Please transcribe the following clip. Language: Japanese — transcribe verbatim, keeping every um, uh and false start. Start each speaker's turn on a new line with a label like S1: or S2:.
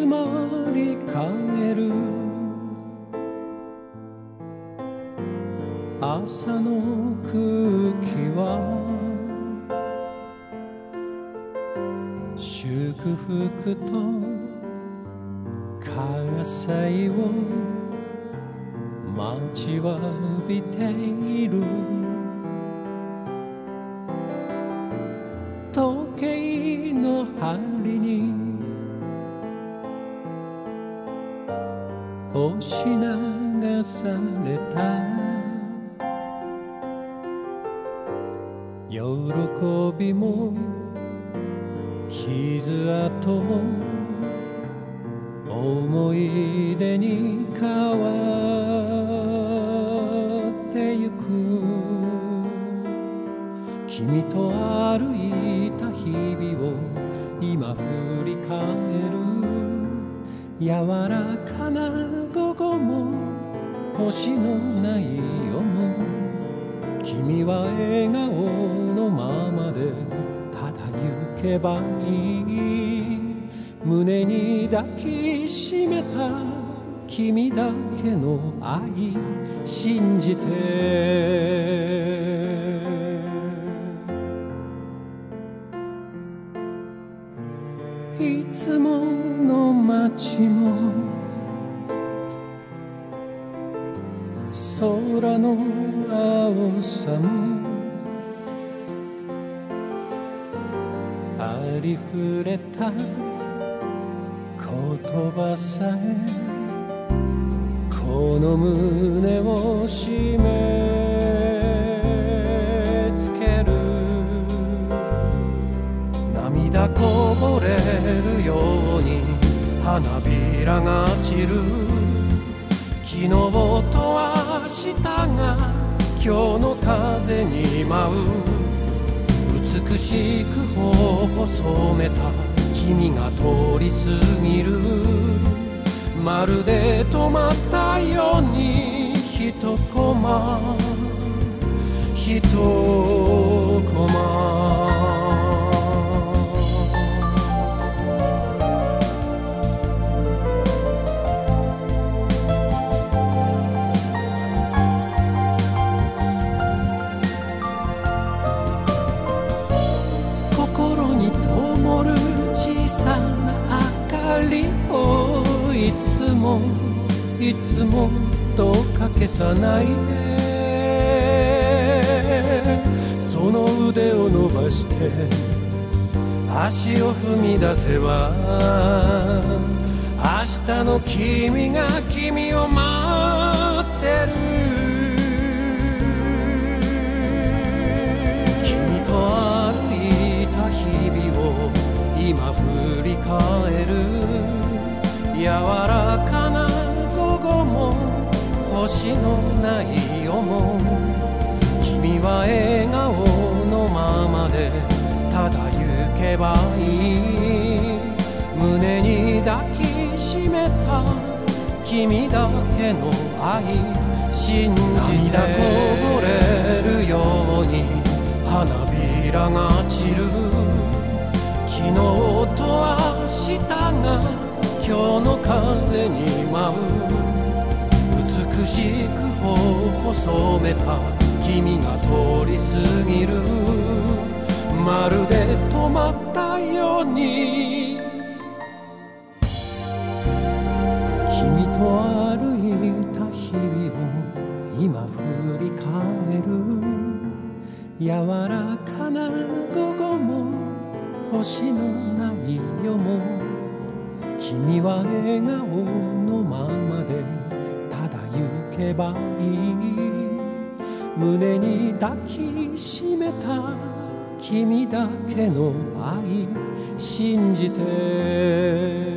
S1: まり返る朝の空気は祝福と喝采を待ちわびている時計の針に押し流された喜びも傷跡も思い出に変わってゆく君と歩いた日々を今振り返る柔らかな午後も星のない夜も君は笑顔のままでただ行けばいい胸に抱きしめた君だけの愛信じていつもの街も空の青さもありふれた言葉さえこの胸を締め付ける涙こぼれるように花びらが散る昨日と明日が今日の風に舞う美しく頬染めた君が通り過ぎるまるで止まったようにひとコマひとコマ心に灯る小さな明かりをいつもいつもどうか消さないでその腕を伸ばして足を踏み出せば明日の君が君を待ってる君と歩いた日々を今振り返る柔らかな午後も星のない夜も君は笑顔のままでただ行けばいい胸に抱きしめた君だけの愛信じて涙こぼれるように花びらが散る昨日と明日が今日の風に舞う美しく頬染めた君が通り過ぎるまるで止まったように君と歩いた日々を今振り返る柔らかな午後も星のない夜も君は笑顔のままでただ行けばいい胸に抱きしめた君だけの愛信じて